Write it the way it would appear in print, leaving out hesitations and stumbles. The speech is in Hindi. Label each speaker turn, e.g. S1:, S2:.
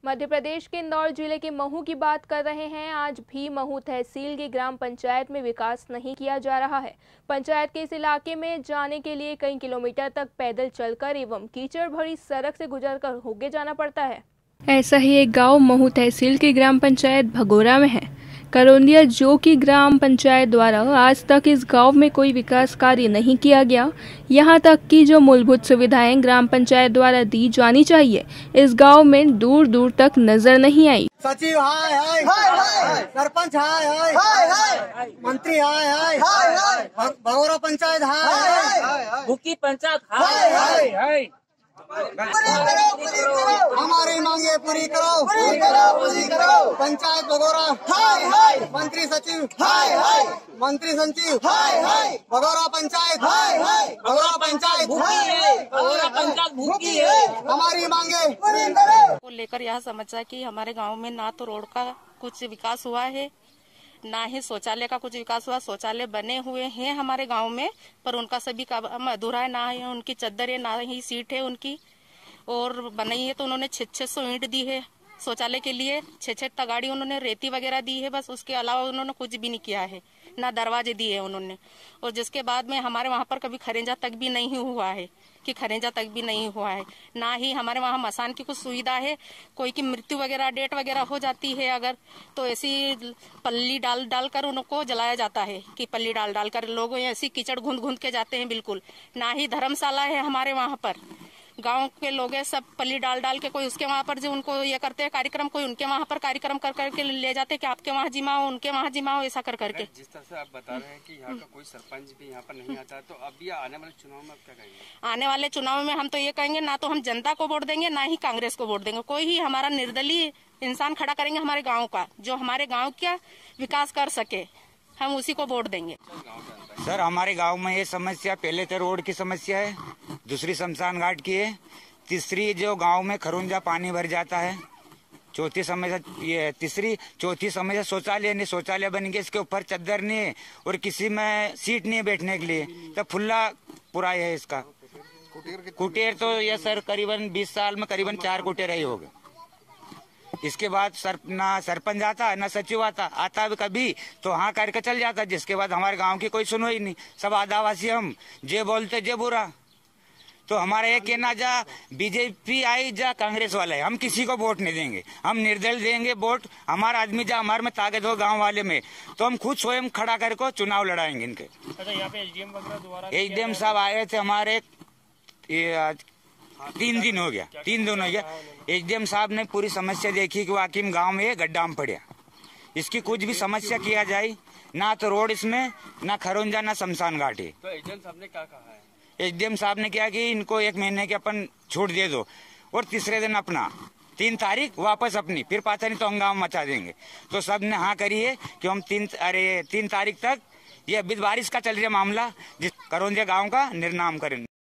S1: मध्य प्रदेश के इंदौर जिले के महू की बात कर रहे हैं। आज भी महू तहसील की ग्राम पंचायत में विकास नहीं किया जा रहा है। पंचायत के इस इलाके में जाने के लिए कई किलोमीटर तक पैदल चलकर एवं कीचड़ भरी सड़क से गुजरकर होके जाना पड़ता है। ऐसा ही एक गांव महू तहसील की ग्राम पंचायत भगोरा में है। करौंदिया जो कि ग्राम पंचायत द्वारा आज तक इस गांव में कोई विकास कार्य नहीं किया गया। यहां तक कि जो मूलभूत सुविधाएं ग्राम पंचायत द्वारा दी जानी चाहिए इस गांव में दूर दूर तक नजर नहीं आई।
S2: सचिव हाय हाय हाय, सरपंच हाय हाय, मंत्री हाय हाय, भगोरा पंचायत हाय,
S3: मुखी पंचायत हाय हाय।
S2: हमारी मांगे पूरी करो, पंचायत भगोरा हाय हाय, मंत्री सचिव हाय हाय, मंत्री संचिव हाय हाय, भगोरा पंचायत हाय हाय, भगोरा पंचायत
S3: भगोरा पंचायत भूखी है।
S2: हमारी मांगे पूरी करो
S3: को लेकर यह समस्या कि हमारे गांव में ना तो रोड का कुछ विकास हुआ है, ना ही शौचालय का कुछ विकास हुआ। शौचालय बने हुए हैं हमारे गांव में, पर उनका सभी काम अधूरा है। ना ही उनकी चद्दर है, ना ही सीट है उनकी, और बनाई है तो उन्होंने 600 ईंट दी है शौचालय के लिए। 6 तगाड़ी उन्होंने रेती वगैरह दी है, बस उसके अलावा उन्होंने कुछ भी नहीं किया है। ना दरवाजे दिए उन्होंने, और जिसके बाद में हमारे वहाँ पर कभी खरेंजा तक भी नहीं हुआ है कि खरेंजा तक भी नहीं हुआ है। ना ही हमारे वहाँ मसान की कुछ सुविधा है। कोई की मृत्यु वगैरह डेट वगैरह हो जाती है अगर, तो ऐसी पल्ली डाल कर उनको जलाया जाता है कि पल्ली डाल कर लोग ऐसी कीचड़ घुंद के जाते हैं बिल्कुल। ना ही धर्मशाला है हमारे वहाँ पर। गांव के लोग हैं सब पल्ली डाल के, कोई उसके वहाँ पर जो उनको ये करते हैं कार्यक्रम, कोई उनके वहाँ पर कार्यक्रम कर करके ले जाते हैं कि आपके वहाँ जिमाओ, उनके वहाँ जिमाओ, ऐसा कर करके।
S4: जिस तरह से आप बता रहे हैं कि यहाँ का कोई सरपंच भी यहाँ पर नहीं आता, तो अभी आने वाले चुनाव में आप क्या कहेंगे?
S3: आने वाले चुनाव में हम तो ये कहेंगे, ना तो हम जनता को वोट देंगे, ना ही कांग्रेस को वोट देंगे। कोई ही हमारा निर्दलीय इंसान खड़ा करेंगे हमारे गाँव का, जो हमारे गाँव का विकास कर सके, हम उसी को वोट देंगे।
S5: सर, हमारे गांव में ये समस्या पहले तो रोड की समस्या है, दूसरी शमशान घाट की है, तीसरी जो गांव में खरुंजा पानी भर जाता है, चौथी समस्या शौचालय नहीं। शौचालय बन गया, इसके ऊपर चद्दर नहीं है और किसी में सीट नहीं है बैठने के लिए, तो फुल्ला पूरा है इसका। कुटेर तो ये सर करीबन 20 साल में करीबन 4 कुटेर ही हो गए। इसके बाद ना सरपंच आता ना सचिव आता कभी तो हाँ करके चल जाता, जिसके बाद हमारे गांव की कोई सुनवाई नहीं। सब आदिवासी हम जे बोलते जे बुरा। तो हमारा ये कहना, जा बीजेपी आई जा कांग्रेस वाला है, हम किसी को वोट नहीं देंगे, हम निर्दल देंगे वोट। हमारा आदमी जा हमारे में ताकत हो गांव वाले में, तो हम खुद स्वयं खड़ा करके चुनाव लड़ाएंगे इनके।
S4: अच्छा, यहाँ पे
S5: एसडीएम साहब आए थे हमारे, 3 दिन हो गया। एसडीएम साहब ने पूरी समस्या देखी कि वाकई में गांव में ये गड्ढा में पड़ा, इसकी कुछ भी समस्या किया जाए। ना तो रोड इसमें, ना खरुंजा, ना शमशान घाट है।
S4: तो एसडीएम साहब ने क्या कहा है?
S5: एसडीएम साहब ने क्या कि इनको 1 महीने की अपन छूट दे दो, और तीसरे दिन अपना 3 तारीख वापस अपनी, फिर पता नहीं तो हंगामा मचा देंगे। तो सब ने हाँ करी है कि हम 3 तारीख तक, ये अभी बारिश का चल रहा मामला, जिस करौंदिया गाँव का निर्नाम करेंगे।